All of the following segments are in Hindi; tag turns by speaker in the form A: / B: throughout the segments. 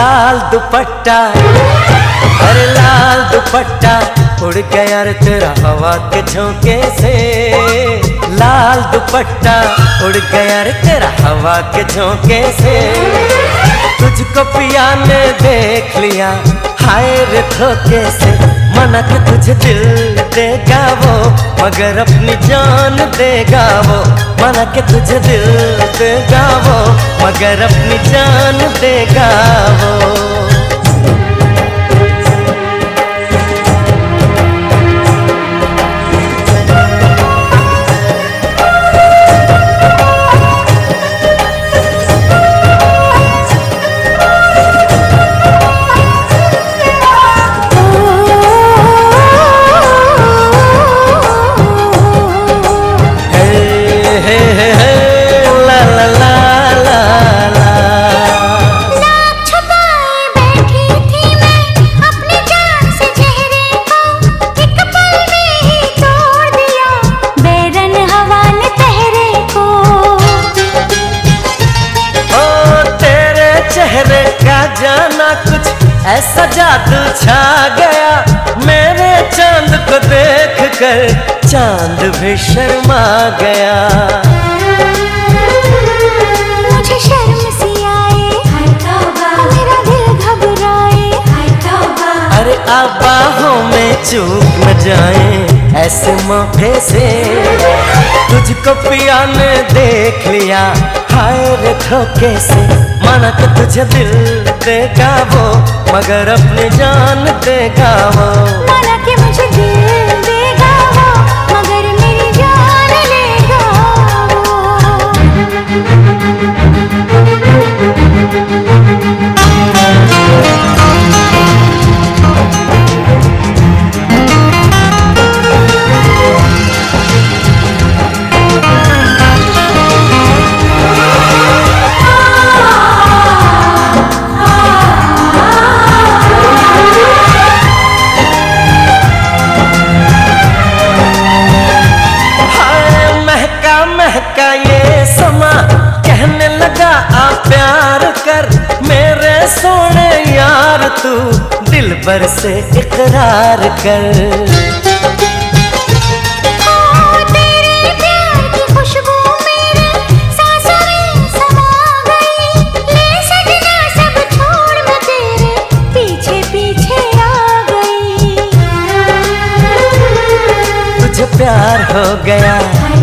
A: लाल दुपट्टा, अरे लाल दुपट्टा उड़ गया रे तेरा हवा के झोंके से। लाल दुपट्टा उड़ गया रे तेरा हवा के झोंके से। तुझको पिया ने देख लिया हाय रे धोखे से। मना के तुझे दिल देगा वो मगर अपनी जान देगा वो। मना के तुझे दिल देगा वो मगर अपनी जान देगा वो। जाना कुछ ऐसा जादू छा गया मेरे चांद को देख कर चांद भी शर्मा गया।
B: मुझे शर्म सी आए मेरा दिल घबराए।
A: अरे आप बाहों में चूक न जाए ऐसे मौके से। तुझको पिया ने देख लिया हाय रे धोखे से। माना कि तुझे दिल देगा वो मगर अपनी जान देगा वो।
B: माना कि मुझे दिल देगा वो मगर मेरी जान लेगा
A: महका ये समा कहने लगा आ प्यार कर मेरे सोने यार तू दिल भर से इकरार कर।
B: तेरे प्यार की खुशबू मेरे सांसों में समा गई। ले सजना सब छोड़ मैं तेरे पीछे पीछे आ गई।
A: तुझे प्यार हो गया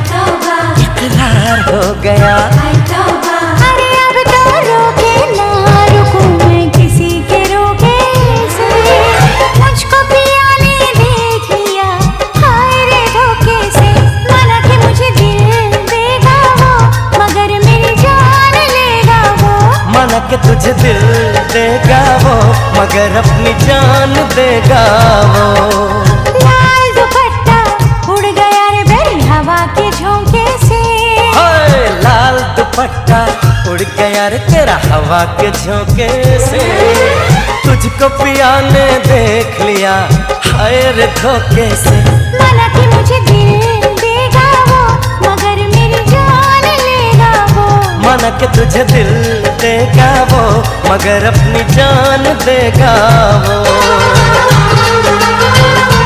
A: इकरार हो गया।
B: अरे अब तो रोके ना रुकूं मैं किसी के रोके से। मुझको पिया ने देख लिया हाय रे धोखे से। माना कि मुझे दिल देगा वो मगर मेरी जान लेगा वो।
A: माना कि तुझे दिल देगा वो मगर अपनी जान देगा वो।
B: लाल दुपट्टा उड़ गया रे मेरी हवा के झोंके से।
A: लाल दुपट्टा उड़ गया रे तेरा हवा के झोंके से। तुझको पिया ने देख लिया हाय रे धोखे से।
B: माना कि मुझे दिल देगा वो मगर मेरी जान लेगा वो।
A: माना कि तुझे दिल देगा वो मगर अपनी जान देगा वो।